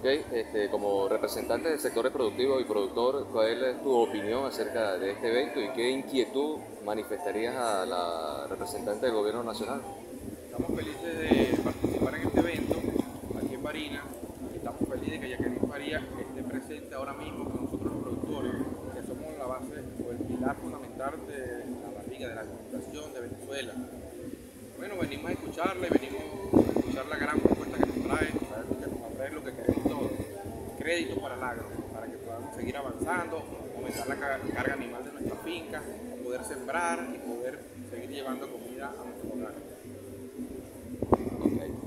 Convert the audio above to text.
Como representante del sector productivo y productor, ¿cuál es tu opinión acerca de este evento y qué inquietud manifestarías a la representante del gobierno nacional? Estamos felices de participar en este evento aquí en Barinas. Estamos felices de que Jacqueline Farías esté presente ahora mismo con nosotros los productores, que somos la base o el pilar fundamental de la barriga, de la alimentación de Venezuela. Bueno, venimos a escucharle, venimos a escuchar la gran propuesta que nos trae, sabemos que nos va a traer lo que queremos todos, crédito para el agro, para que podamos seguir avanzando, aumentar la carga animal de nuestra finca, poder sembrar y poder seguir llevando comida a nuestro hogar. Ok.